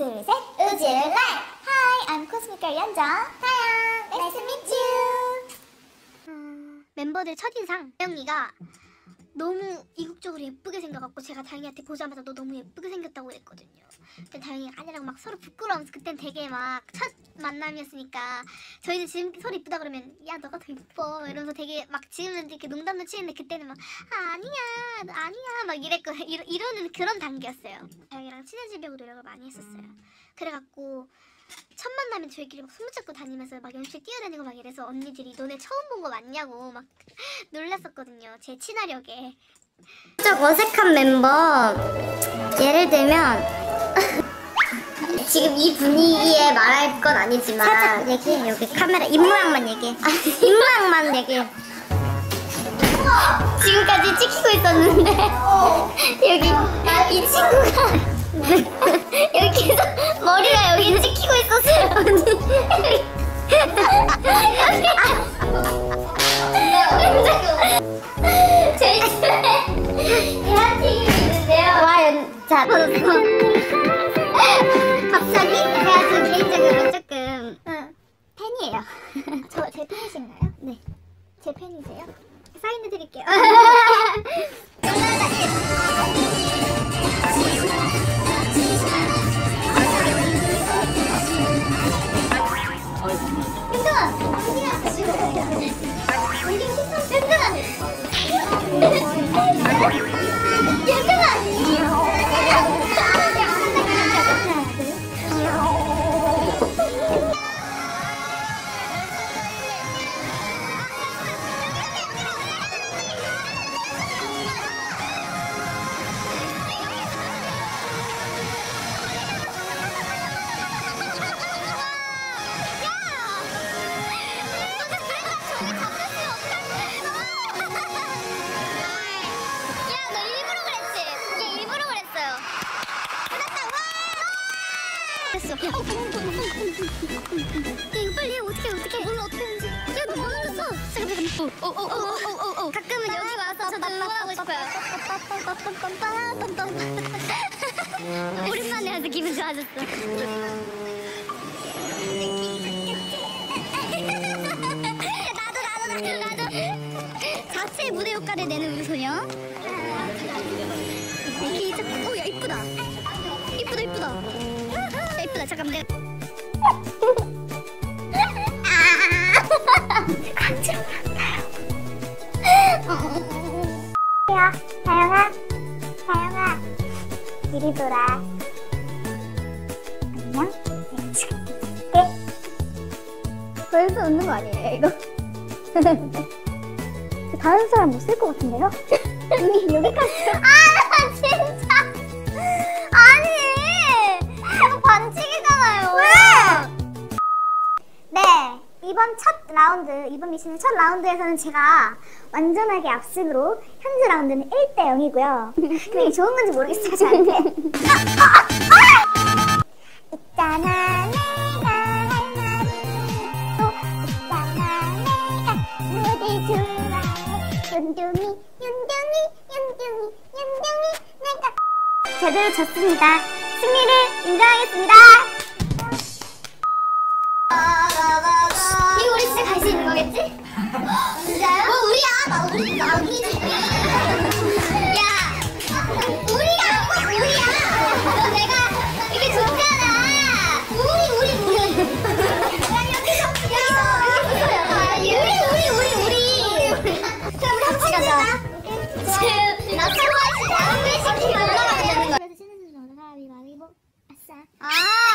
둘, 셋! 우주 라이브! Hi, I'm Cosmic Girl 연정. Hi, nice to meet you. 멤버들 첫인상 다영이가 너무 이국적으로 예쁘게 생겨갖고 제가 다영이한테 보자마자 너 너무 예쁘게 생겼다고 그랬거든요. 근데 다영이가 아니라고 막 서로 부끄러워하면서 그땐 되게 막 첫 만남이었으니까 저희는 지금 서로 이쁘다 그러면 야 너가 더 이뻐 이러면서 되게 막 지금은 이렇게 농담도 치는데 그때는 막 아니야 너 아니야 막 이러는 그런 단계였어요. 다영이랑 친해지려고 노력을 많이 했었어요. 그래갖고 첫 만나면 저희끼리 막 손붙잡고 다니면서 막 연습실 뛰어다니고 막 이래서 언니들이 너네 처음 본 거 맞냐고 막 놀랐었거든요. 제 친화력에. 좀 어색한 멤버 예를 들면 지금 이 분위기에 말할 건 아니지만 살짝 얘기해. 여기 카메라 입모양만 얘기해. 입모양만 얘기해. 지금까지 찍히고 있었는데 여기 이 친구가 여기 계속 머리가 여기 찍히고 있었어요. 저희 집에 계란튀김이 있는데요. 와, 자, 갑자기 제가 지금 개인적으로 조금 팬이에요. 제 팬이신가요? 네. 제 팬이세요? 사인해드릴게요. 됐어. 야 이거 빨리 해. 어떡해. 몰라 어떻게 하는지. 야 너 뭐 눌렀어? 잠깐만. 가끔은 여기 와서 저도 응원하고 싶어요. 오랜만에 와서 기분 좋아졌어. 나도. 자체 무대 효과를 내는 우리 소녀. 이렇게 야 이쁘다. 야 이쁘다. 잠깐만 내가. 다영아 이리 돌아. 안녕? 벌써 웃는 거 아니에요 이거? 다른 사람 못 쓸 것 같은데요? 눈이 여기까지. 나 진짜 아니 이거 반칙이잖아요. 왜? 네, 이번 미션의 첫 라운드에서는 제가 완전하게 압승으로 현재 라운드는 1대 0이고요. 근데 이게 좋은 건지 모르겠어요 저한테. 있잖아 내가 할 말이 또 있잖아 내가 무대 좋아해. 윤둥이 내가 제대로 졌습니다. 승리를 인정하겠습니다. 이거 우리 진짜 갈 수 있는 거겠지? 진짜요? 뭐 우리야? 우리지. 야, 우리야. 내가 이게 좋잖아. 우리. 우리. 그럼 우리 같이 가자. 나 사과하시다. 한 번씩 올라가면 되는 거야. 그래서 신은 사람이 많이 아싸. 아.